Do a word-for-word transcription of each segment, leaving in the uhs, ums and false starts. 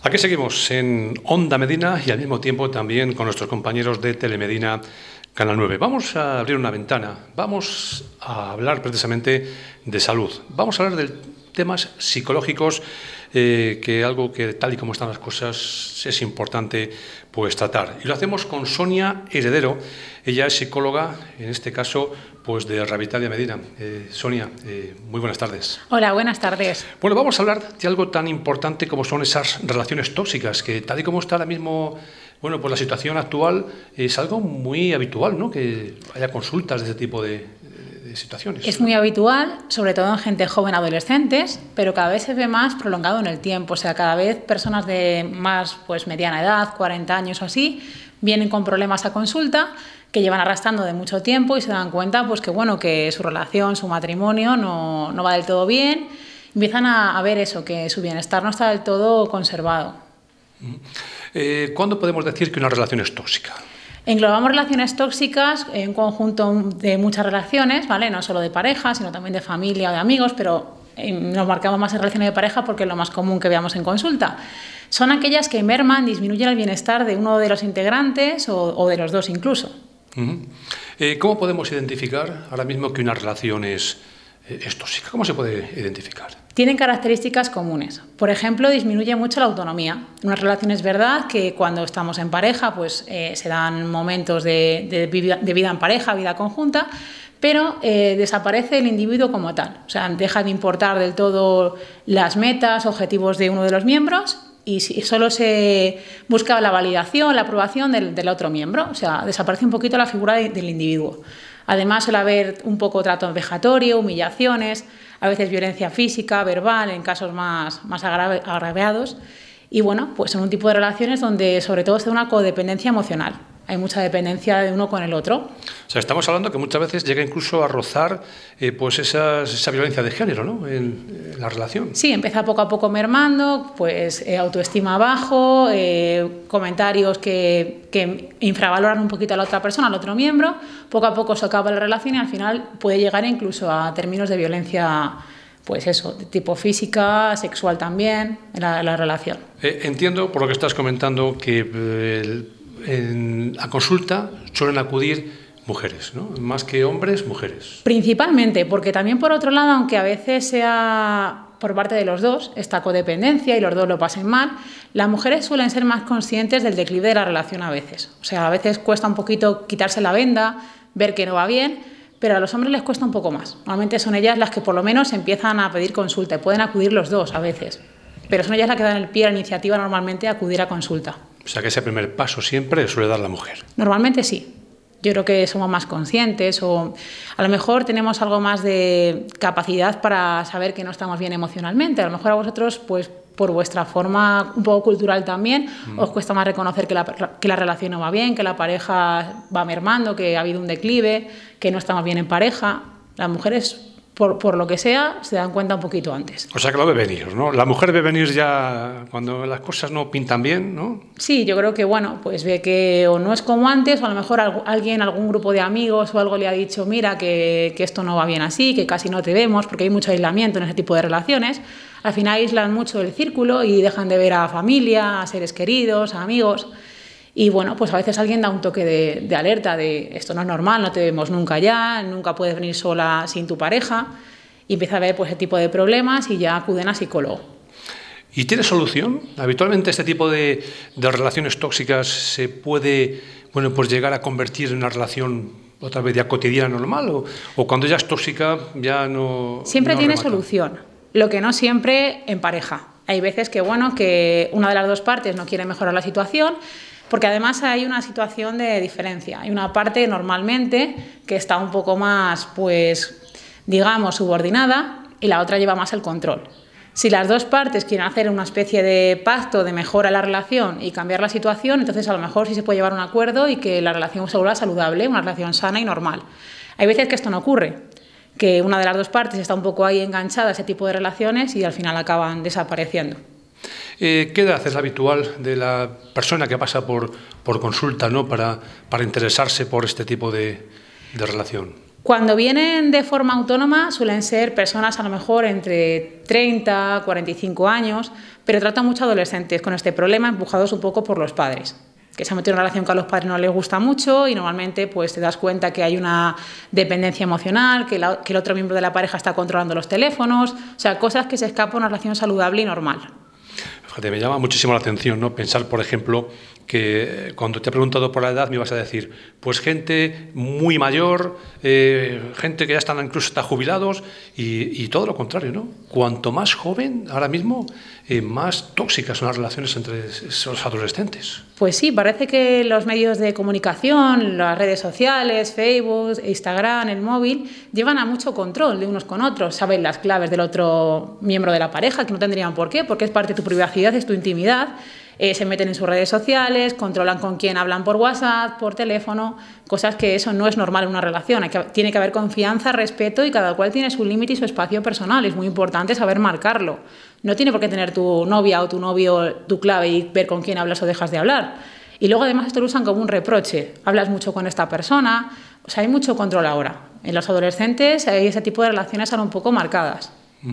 Aquí seguimos en Onda Medina y al mismo tiempo también con nuestros compañeros de Telemedina Canal nueve. Vamos a abrir una ventana, vamos a hablar precisamente de salud, vamos a hablar de temas psicológicos, eh, que algo que tal y como están las cosas es importante pues tratar. Y lo hacemos con Sonia Heredero, ella es psicóloga, en este caso pues de Revitalia Medina. Eh, Sonia, eh, muy buenas tardes. Hola, buenas tardes. Bueno, vamos a hablar de algo tan importante como son esas relaciones tóxicas, que tal y como está ahora mismo, bueno, pues la situación actual es algo muy habitual, ¿no? Que haya consultas de ese tipo de, de, de situaciones. Es muy habitual, sobre todo en gente joven, adolescentes, pero cada vez se ve más prolongado en el tiempo. O sea, cada vez personas de más pues mediana edad, cuarenta años o así, vienen con problemas a consulta que llevan arrastrando de mucho tiempo y se dan cuenta pues que, bueno, que su relación, su matrimonio no, no va del todo bien. Empiezan a, a ver eso, que su bienestar no está del todo conservado. Eh, ¿Cuándo podemos decir que una relación es tóxica? Englobamos relaciones tóxicas en un conjunto de muchas relaciones, ¿vale? No solo de pareja, sino también de familia o de amigos, pero nos marcamos más en relaciones de pareja porque es lo más común que veamos en consulta. Son aquellas que merman, disminuyen el bienestar de uno de los integrantes o, o de los dos incluso. Uh-huh. eh, ¿Cómo podemos identificar ahora mismo que una relación es, eh, es tóxica? ¿Cómo se puede identificar? Tienen características comunes. Por ejemplo, disminuye mucho la autonomía. En una relación es verdad que cuando estamos en pareja pues eh, se dan momentos de, de, vida, de vida en pareja, vida conjunta, pero eh, desaparece el individuo como tal. O sea, deja de importar del todo las metas, objetivos de uno de los miembros y solo se busca la validación, la aprobación del, del otro miembro. O sea, desaparece un poquito la figura de, del individuo. Además, suele haber un poco trato vejatorio, humillaciones, a veces violencia física, verbal, en casos más, más agrave, agraviados. Y bueno, pues son un tipo de relaciones donde sobre todo se da una codependencia emocional. Hay mucha dependencia de uno con el otro. O sea, estamos hablando que muchas veces llega incluso a rozar eh, pues esas, esa violencia de género, ¿no? En, en la relación. Sí, empieza poco a poco mermando, pues eh, autoestima bajo, eh, comentarios que, que infravaloran un poquito a la otra persona, al otro miembro. Poco a poco se acaba la relación y al final puede llegar incluso a términos de violencia, pues eso, de tipo física, sexual también, en la, en la relación. Eh, entiendo, por lo que estás comentando, que eh, el en la consulta suelen acudir mujeres, ¿no? Más que hombres, mujeres. Principalmente, porque también por otro lado, aunque a veces sea por parte de los dos, esta codependencia y los dos lo pasen mal, las mujeres suelen ser más conscientes del declive de la relación a veces. O sea, a veces cuesta un poquito quitarse la venda, ver que no va bien, pero a los hombres les cuesta un poco más. Normalmente son ellas las que por lo menos empiezan a pedir consulta y pueden acudir los dos a veces, pero son ellas las que dan el pie a la iniciativa normalmente a acudir a consulta. O sea, que ese primer paso siempre suele dar la mujer. Normalmente sí. Yo creo que somos más conscientes o a lo mejor tenemos algo más de capacidad para saber que no estamos bien emocionalmente. A lo mejor a vosotros, pues por vuestra forma un poco cultural también, mm. os cuesta más reconocer que la, que la relación no va bien, que la pareja va mermando, que ha habido un declive, que no estamos bien en pareja. Las mujeres, Por, por lo que sea, se dan cuenta un poquito antes. O sea, que lo ve venir, ¿no? La mujer ve venir ya cuando las cosas no pintan bien, ¿no? Sí, yo creo que, bueno, pues ve que o no es como antes, o a lo mejor alguien, algún grupo de amigos o algo le ha dicho, mira, que, que esto no va bien así, que casi no te vemos, porque hay mucho aislamiento en ese tipo de relaciones. Al final aíslan mucho el círculo y dejan de ver a familia, a seres queridos, a amigos. Y bueno, pues a veces alguien da un toque de, de alerta de esto no es normal, no te vemos nunca ya, nunca puedes venir sola sin tu pareja, y empieza a haber pues ese tipo de problemas y ya acuden a psicólogo. ¿Y tiene solución? Habitualmente este tipo de, de relaciones tóxicas se puede, bueno, pues llegar a convertir en una relación otra vez ya cotidiana normal, o, o cuando ya es tóxica ya no. Siempre no tiene remata. Solución, lo que no siempre en pareja. Hay veces que bueno, que una de las dos partes no quiere mejorar la situación. Porque además hay una situación de diferencia. Hay una parte normalmente que está un poco más, pues, digamos, subordinada y la otra lleva más el control. Si las dos partes quieren hacer una especie de pacto de mejora a la relación y cambiar la situación, entonces a lo mejor sí se puede llevar a un acuerdo y que la relación se vuelva saludable, una relación sana y normal. Hay veces que esto no ocurre, que una de las dos partes está un poco ahí enganchada a ese tipo de relaciones y al final acaban desapareciendo. Eh, ¿Qué edad es la habitual de la persona que pasa por, por consulta, ¿no? para, para interesarse por este tipo de, de relación? Cuando vienen de forma autónoma suelen ser personas a lo mejor entre treinta, cuarenta y cinco años, pero tratan mucho a adolescentes con este problema empujados un poco por los padres, que se han metido en una relación que a los padres no les gusta mucho y normalmente pues te das cuenta que hay una dependencia emocional, que, la, que el otro miembro de la pareja está controlando los teléfonos, o sea, cosas que se escapan de una relación saludable y normal. Fíjate, me llama muchísimo la atención, ¿no? Pensar, por ejemplo, que cuando te he preguntado por la edad me ibas a decir, pues gente muy mayor, eh, gente que ya están incluso hasta jubilados y, y todo lo contrario, ¿no? Cuanto más joven, ahora mismo, eh, más tóxicas son las relaciones entre esos adolescentes. Pues sí, parece que los medios de comunicación, las redes sociales, Facebook, Instagram, el móvil, llevan a mucho control de unos con otros, saben las claves del otro miembro de la pareja, que no tendrían por qué, porque es parte de tu privacidad, es tu intimidad. Eh, se meten en sus redes sociales, controlan con quién hablan por WhatsApp, por teléfono, cosas que eso no es normal en una relación. Hay que, tiene que haber confianza, respeto y cada cual tiene su límite y su espacio personal. Es muy importante saber marcarlo. No tiene por qué tener tu novia o tu novio tu clave y ver con quién hablas o dejas de hablar. Y luego además esto lo usan como un reproche. Hablas mucho con esta persona. O sea, hay mucho control ahora. En los adolescentes hay ese tipo de relaciones ahora un poco marcadas.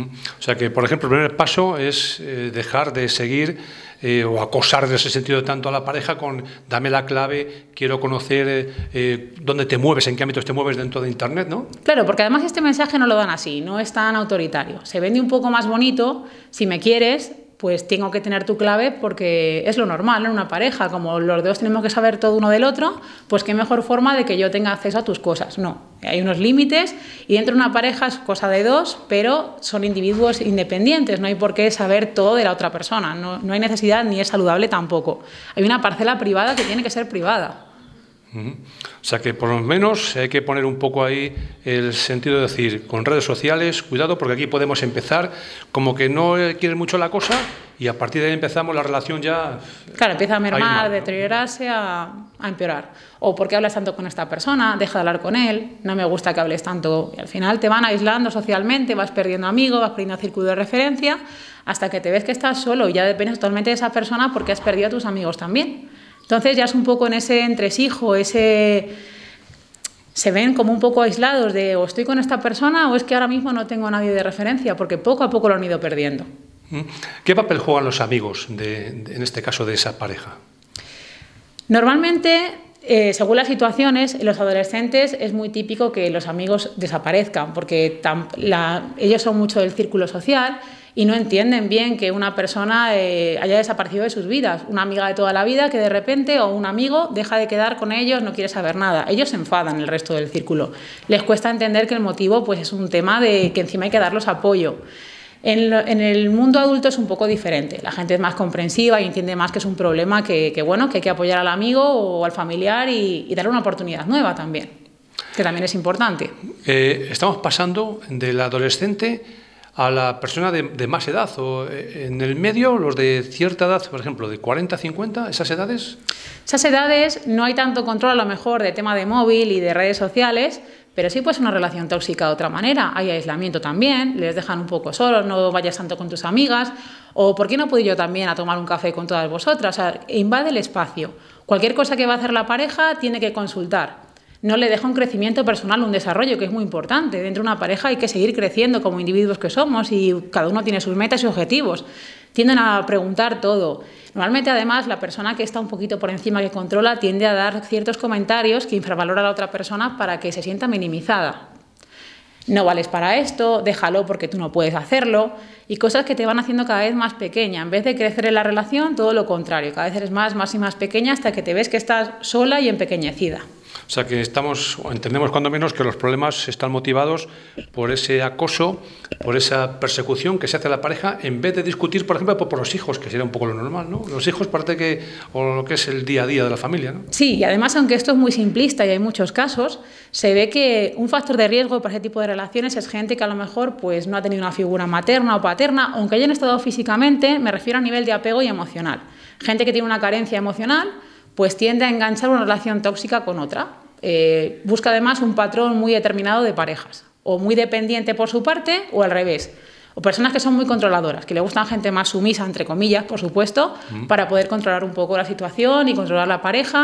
O sea que, por ejemplo, el primer paso es eh, dejar de seguir eh, o acosar en ese sentido tanto a la pareja con dame la clave, quiero conocer eh, eh, dónde te mueves, en qué ámbitos te mueves dentro de Internet, ¿no? Claro, porque además este mensaje no lo dan así, no es tan autoritario. Se vende un poco más bonito, si me quieres, pues tengo que tener tu clave porque es lo normal en una pareja, como los dos tenemos que saber todo uno del otro, pues qué mejor forma de que yo tenga acceso a tus cosas. No, hay unos límites y dentro de una pareja es cosa de dos, pero son individuos independientes, no hay por qué saber todo de la otra persona, no, no hay necesidad ni es saludable tampoco. Hay una parcela privada que tiene que ser privada. Uh-huh. O sea que por lo menos hay que poner un poco ahí el sentido de decir, con redes sociales, cuidado porque aquí podemos empezar como que no quieren mucho la cosa y a partir de ahí empezamos la relación ya... Claro, empieza a mermar, a mal, deteriorarse, a, a empeorar. O ¿por qué hablas tanto con esta persona? Deja de hablar con él, no me gusta que hables tanto. Y al final te van aislando socialmente, vas perdiendo amigos, vas perdiendo círculo de referencia, hasta que te ves que estás solo y ya dependes totalmente de esa persona porque has perdido a tus amigos también. Entonces ya es un poco en ese entresijo, ese... se ven como un poco aislados de o estoy con esta persona o es que ahora mismo no tengo a nadie de referencia, porque poco a poco lo han ido perdiendo. ¿Qué papel juegan los amigos, de, de, en este caso, de esa pareja? Normalmente, eh, según las situaciones, en los adolescentes es muy típico que los amigos desaparezcan, porque tam, la, ellos son mucho del círculo social y no entienden bien que una persona eh, haya desaparecido de sus vidas. Una amiga de toda la vida que de repente, o un amigo, deja de quedar con ellos, no quiere saber nada. Ellos se enfadan, el resto del círculo. Les cuesta entender que el motivo pues, es un tema de que encima hay que darles apoyo. En, lo, en el mundo adulto es un poco diferente. La gente es más comprensiva y entiende más que es un problema que, que, bueno, que hay que apoyar al amigo o al familiar y, y darle una oportunidad nueva también, que también es importante. Eh, estamos pasando del adolescente a la persona de, de más edad, o en el medio, los de cierta edad, por ejemplo, de cuarenta, cincuenta, esas edades. Esas edades no hay tanto control a lo mejor de tema de móvil y de redes sociales, pero sí pues una relación tóxica de otra manera. Hay aislamiento también, les dejan un poco solos, no vayas tanto con tus amigas, o ¿por qué no puedo ir yo también a tomar un café con todas vosotras? O sea, invade el espacio. Cualquier cosa que va a hacer la pareja tiene que consultar. No le deja un crecimiento personal, un desarrollo, que es muy importante. Dentro de una pareja hay que seguir creciendo como individuos que somos y cada uno tiene sus metas y objetivos. Tienden a preguntar todo. Normalmente, además, la persona que está un poquito por encima, que controla, tiende a dar ciertos comentarios que infravalora a la otra persona para que se sienta minimizada. No vales para esto, déjalo porque tú no puedes hacerlo, y cosas que te van haciendo cada vez más pequeña. En vez de crecer en la relación, todo lo contrario, cada vez eres más, más y más pequeña hasta que te ves que estás sola y empequeñecida. O sea que estamos, entendemos cuando menos que los problemas están motivados por ese acoso, por esa persecución que se hace a la pareja, en vez de discutir, por ejemplo, por, por los hijos, que sería un poco lo normal, ¿no? Los hijos parte que, o lo que es el día a día de la familia, ¿no? Sí, y además, aunque esto es muy simplista y hay muchos casos, se ve que un factor de riesgo para ese tipo de relaciones es gente que a lo mejor pues, no ha tenido una figura materna o paterna, aunque hayan estado físicamente, me refiero a nivel de apego y emocional. Gente que tiene una carencia emocional, pues tiende a enganchar una relación tóxica con otra. Eh, busca además un patrón muy determinado de parejas, o muy dependiente por su parte, o al revés. O personas que son muy controladoras, que le gustan gente más sumisa, entre comillas, por supuesto, mm. para poder controlar un poco la situación y controlar la pareja.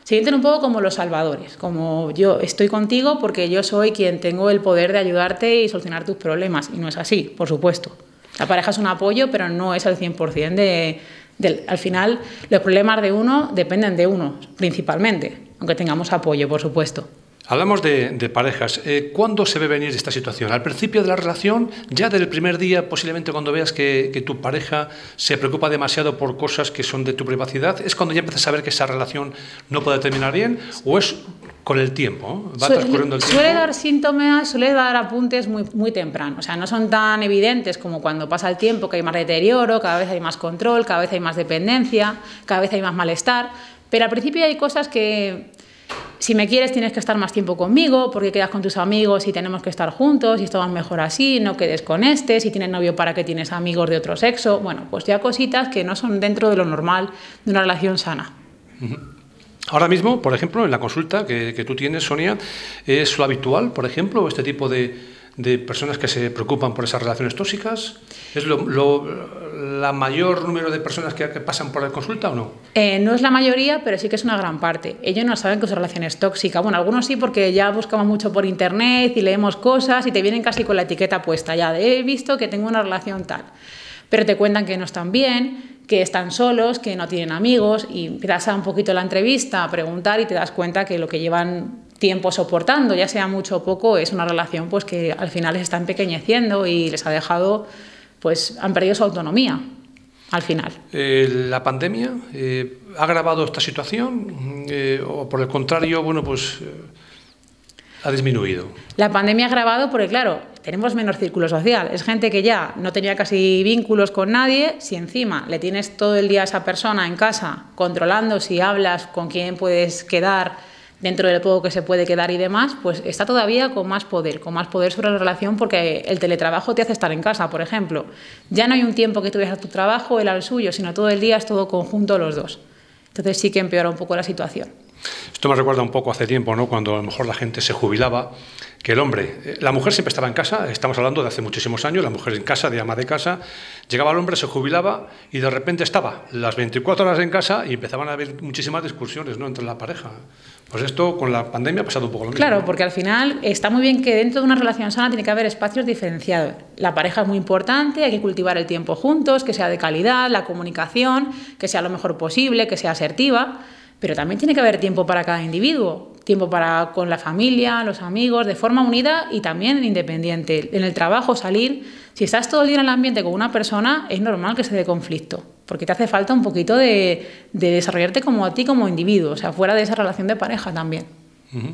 Se sienten un poco como los salvadores, como yo estoy contigo porque yo soy quien tengo el poder de ayudarte y solucionar tus problemas. Y no es así, por supuesto. La pareja es un apoyo, pero no es el cien por cien de, de... Al final, los problemas de uno dependen de uno, principalmente, aunque tengamos apoyo, por supuesto. Hablamos de, de parejas. Eh, ¿Cuándo se ve venir esta situación? ¿Al principio de la relación? ¿Ya del primer día, posiblemente cuando veas que, que tu pareja se preocupa demasiado por cosas que son de tu privacidad? ¿Es cuando ya empiezas a ver que esa relación no puede terminar bien? ¿O es con el tiempo? ¿Va suele, transcurriendo el tiempo? Suele dar síntomas, suele dar apuntes muy, muy temprano. O sea, no son tan evidentes como cuando pasa el tiempo, que hay más deterioro, cada vez hay más control, cada vez hay más dependencia, cada vez hay más malestar. Pero al principio hay cosas que... Si me quieres tienes que estar más tiempo conmigo porque quedas con tus amigos y tenemos que estar juntos y esto va mejor así, no quedes con este, si tienes novio para qué tienes amigos de otro sexo, bueno, pues ya cositas que no son dentro de lo normal de una relación sana. Uh-huh. Ahora mismo, por ejemplo, en la consulta que, que tú tienes, Sonia, ¿es lo habitual, por ejemplo, este tipo de, de personas que se preocupan por esas relaciones tóxicas? ¿Es lo, lo, la mayor número de personas que, que pasan por la consulta o no? Eh, no es la mayoría, pero sí que es una gran parte. Ellos no saben que su relación es tóxica. Bueno, algunos sí, porque ya buscamos mucho por internet y leemos cosas y te vienen casi con la etiqueta puesta ya de he visto que tengo una relación tal. Pero te cuentan que no están bien, que están solos, que no tienen amigos y empiezas a un poquito la entrevista a preguntar y te das cuenta que lo que llevan tiempo soportando, ya sea mucho o poco, es una relación pues que al final les está empequeñeciendo y les ha dejado, pues han perdido su autonomía al final. Eh, ¿La pandemia eh, ha agravado esta situación eh, o por el contrario, bueno, pues eh, ha disminuido? La pandemia ha agravado porque, claro, tenemos menos círculo social. Es gente que ya no tenía casi vínculos con nadie. Si encima le tienes todo el día a esa persona en casa controlando si hablas, con quién puedes quedar, dentro del poco que se puede quedar y demás, pues está todavía con más poder, con más poder sobre la relación porque el teletrabajo te hace estar en casa, por ejemplo. Ya no hay un tiempo que tú vayas a tu trabajo, él al suyo, sino todo el día es todo conjunto los dos. Entonces sí que empeora un poco la situación. Esto me recuerda un poco hace tiempo, ¿no? Cuando a lo mejor la gente se jubilaba, que el hombre, la mujer siempre estaba en casa, estamos hablando de hace muchísimos años, la mujer en casa, de ama de casa, llegaba el hombre, se jubilaba y de repente estaba las veinticuatro horas en casa y empezaban a haber muchísimas discusiones, ¿no?, entre la pareja. Pues esto con la pandemia ha pasado un poco lo mismo. Claro, porque al final está muy bien que dentro de una relación sana tiene que haber espacios diferenciados. La pareja es muy importante, hay que cultivar el tiempo juntos, que sea de calidad, la comunicación, que sea lo mejor posible, que sea asertiva, pero también tiene que haber tiempo para cada individuo, tiempo para con la familia, los amigos, de forma unida y también independiente. En el trabajo, salir, si estás todo el día en el ambiente con una persona, es normal que se dé conflicto, porque te hace falta un poquito de, de desarrollarte como a ti como individuo, o sea, fuera de esa relación de pareja también. Uh-huh.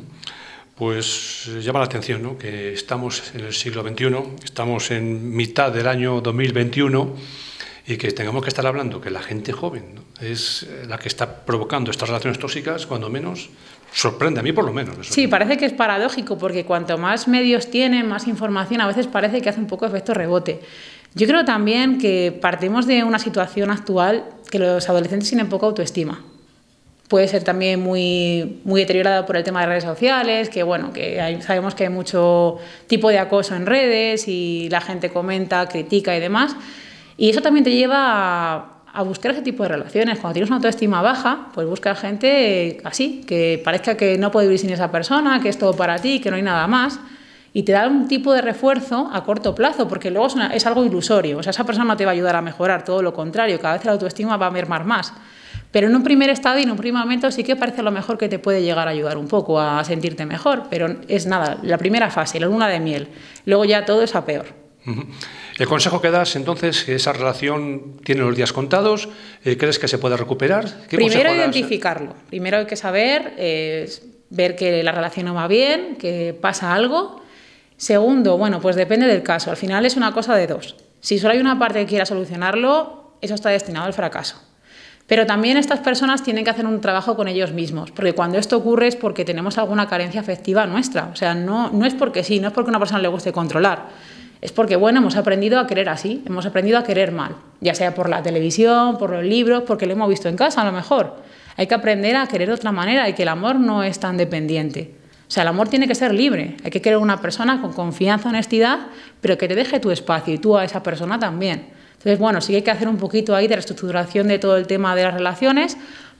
Pues llama la atención, ¿no?, que estamos en el siglo veintiuno, estamos en mitad del año dos mil veintiuno y que tengamos que estar hablando que la gente joven, ¿no?, es la que está provocando estas relaciones tóxicas, cuando menos sorprende, a mí por lo menos. Sí, parece que es paradójico, porque cuanto más medios tienen, más información, a veces parece que hace un poco efecto rebote. Yo creo también que partimos de una situación actual que los adolescentes tienen poca autoestima. Puede ser también muy, muy deteriorada por el tema de redes sociales, que bueno, que hay, sabemos que hay mucho tipo de acoso en redes y la gente comenta, critica y demás. Y eso también te lleva a, a buscar ese tipo de relaciones. Cuando tienes una autoestima baja, pues busca gente así, que parezca que no puede vivir sin esa persona, que es todo para ti, que no hay nada más. Y te da un tipo de refuerzo a corto plazo, porque luego es, una, es algo ilusorio. O sea, esa persona no te va a ayudar a mejorar, todo lo contrario, cada vez la autoestima va a mermar más. Pero en un primer estado y en un primer momento sí que parece a lo mejor que te puede llegar a ayudar un poco a sentirte mejor, pero es nada, la primera fase, la luna de miel. Luego ya todo es a peor. Uh-huh. El consejo que das, entonces, que esa relación tiene los días contados, eh, ¿crees que se puede recuperar? ¿Qué Primero identificarlo, das? Primero hay que saber, eh, ver que la relación no va bien, que pasa algo. Segundo, bueno, pues depende del caso, al final es una cosa de dos. Si solo hay una parte que quiera solucionarlo, eso está destinado al fracaso. Pero también estas personas tienen que hacer un trabajo con ellos mismos, porque cuando esto ocurre es porque tenemos alguna carencia afectiva nuestra. O sea, no, no es porque sí, no es porque a una persona le guste controlar. Es porque, bueno, hemos aprendido a querer así, hemos aprendido a querer mal, ya sea por la televisión, por los libros, porque lo hemos visto en casa a lo mejor. Hay que aprender a querer de otra manera y que el amor no es tan dependiente. O sea, el amor tiene que ser libre, hay que querer una persona con confianza, honestidad, pero que te deje tu espacio y tú a esa persona también. Entonces, bueno, sí que hay que hacer un poquito ahí de reestructuración de todo el tema de las relaciones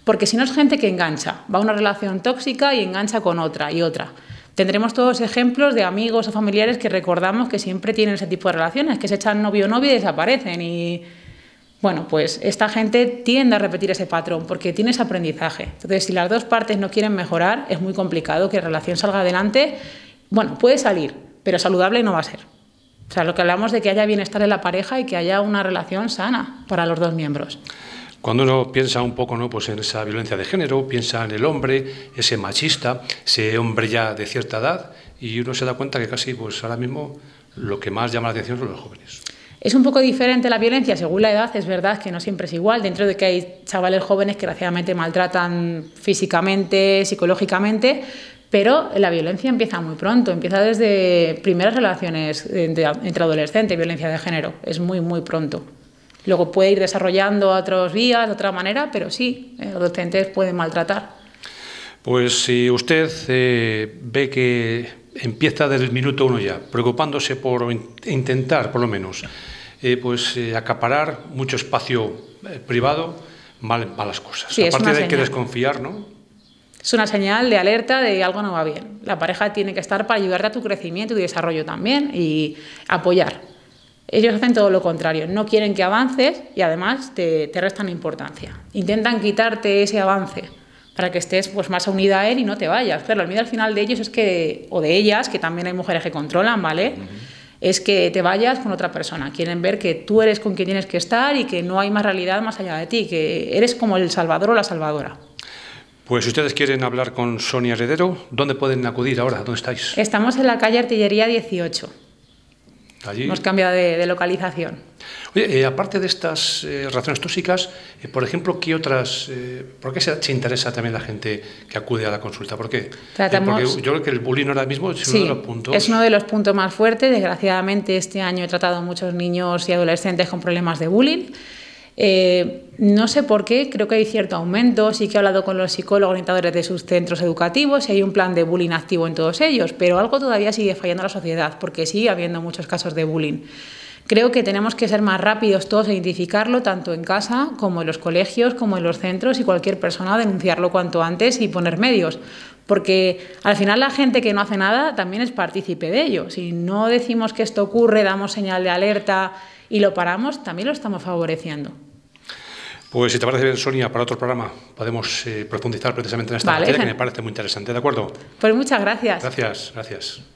Porque si no es gente que engancha, va a una relación tóxica y engancha con otra y otra. Tendremos todos ejemplos de amigos o familiares que recordamos que siempre tienen ese tipo de relaciones, que se echan novio o novia y desaparecen. Y bueno, pues esta gente tiende a repetir ese patrón porque tiene ese aprendizaje. Entonces, si las dos partes no quieren mejorar, es muy complicado que la relación salga adelante. Bueno, puede salir, pero saludable no va a ser. O sea, lo que hablamos de que haya bienestar en la pareja y que haya una relación sana para los dos miembros. Cuando uno piensa un poco, ¿no?, pues en esa violencia de género, piensa en el hombre, ese machista, ese hombre ya de cierta edad, y uno se da cuenta que casi pues ahora mismo lo que más llama la atención son los jóvenes. Es un poco diferente la violencia según la edad, es verdad que no siempre es igual, dentro de que hay chavales jóvenes que desgraciadamente maltratan físicamente, psicológicamente, pero la violencia empieza muy pronto, empieza desde primeras relaciones entre, entre adolescentes, violencia de género, es muy, muy pronto. Luego puede ir desarrollando otras vías, de otra manera, pero sí, eh, adolescentes pueden maltratar. Pues si usted eh, ve que empieza desde el minuto uno ya, preocupándose por intentar, por lo menos, eh, pues eh, acaparar mucho espacio eh, privado, mal, malas cosas. Sí, a partir de ahí hay que señal. desconfiar, ¿no? Es una señal de alerta de que algo no va bien. La pareja tiene que estar para ayudarte a tu crecimiento y desarrollo también y apoyar. Ellos hacen todo lo contrario, no quieren que avances y además te, te restan importancia. Intentan quitarte ese avance para que estés pues, más unida a él y no te vayas. Claro, el miedo al final de ellos es que, o de ellas, que también hay mujeres que controlan, ¿vale? Uh-huh. Es que te vayas con otra persona. Quieren ver que tú eres con quien tienes que estar y que no hay más realidad más allá de ti, que eres como el salvador o la salvadora. Pues si ustedes quieren hablar con Sonia Heredero, ¿dónde pueden acudir ahora? ¿Dónde estáis? Estamos en la calle Artillería dieciocho. Allí. Hemos cambiado de, de localización. Oye, eh, aparte de estas eh, relaciones tóxicas, eh, por ejemplo, ¿qué otras, eh, por qué se, se interesa también la gente que acude a la consulta? ¿Por qué? Tratamos, eh, porque yo creo que el bullying ahora mismo es sí, uno de los puntos. Es uno de los puntos más fuertes. Desgraciadamente, este año he tratado a muchos niños y adolescentes con problemas de bullying. Eh, no sé por qué, creo que hay cierto aumento. Sí que he hablado con los psicólogos orientadores de sus centros educativos y hay un plan de bullying activo en todos ellos, pero algo todavía sigue fallando en la sociedad porque sigue habiendo muchos casos de bullying. Creo que tenemos que ser más rápidos todos a identificarlo, tanto en casa como en los colegios, como en los centros, y cualquier persona a denunciarlo cuanto antes y poner medios. Porque al final la gente que no hace nada también es partícipe de ello. Si no decimos que esto ocurre, damos señal de alerta y lo paramos, también lo estamos favoreciendo. Pues si te parece bien, Sonia, para otro programa podemos eh, profundizar precisamente en esta vale, materia que me parece muy interesante, ¿de acuerdo? Pues muchas gracias. Gracias, gracias.